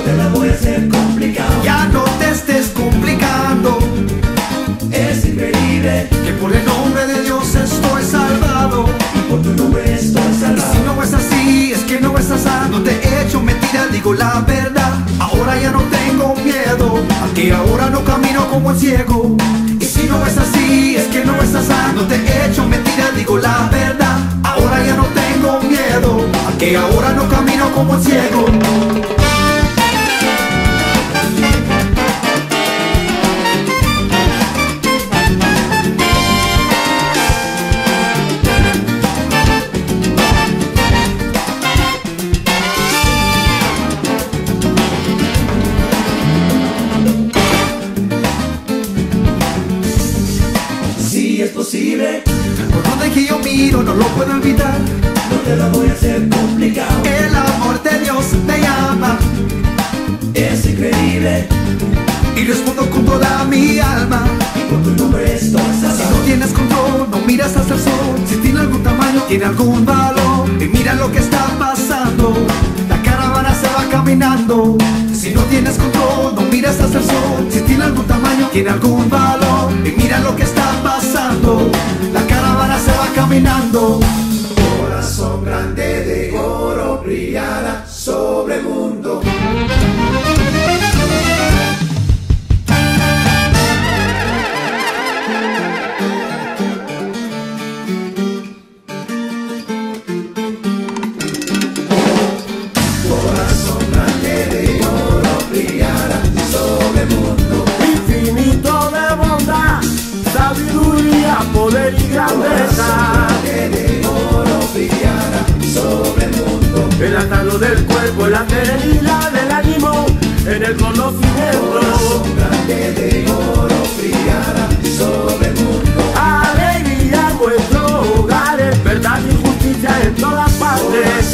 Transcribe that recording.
te la voy a hacer complicado. Ya no te estés complicando. Es increíble Que por el nombre de Dios estoy salvado. y por tu nombre estoy Y si salvado. no es así, es que no estás sano. Te he hecho mentira, digo la verdad. Ahora ya no tengo miedo, aunque ahora no camino como el ciego. Y si no es así, es que no estás sano. Te he hecho mentira, digo la verdad. Ahora ya no tengo miedo, aunque ahora no camino como el ciego. Si es posible, Por donde que yo miro no lo puedo evitar. no te la voy a hacer complicado. El amor de Dios te llama Es increíble y respondo con toda mi alma. y por tu nombre estoy Si no salvado. tienes control, no miras hasta el sol. Si tiene algún tamaño, tiene algún valor. Y mira lo que está pasando, la caravana se va caminando. Si no tienes control, no miras hasta el sol. Si tiene algún tamaño, tiene algún valor. Y mira lo que está pasando, la caravana se va caminando. Corazón grande de oro brillará sobre el mundo. Corazón grande de oro brillará sobre el mundo. Infinito de bondad, sabiduría, poder y grandeza. Grande de oro brillará sobre el mundo. El atado del cuerpo, la serenidad del ánimo, en el conocimiento. Grande de oro brillará sobre el mundo. Alegría en vuestros hogares, verdad y justicia en todas partes.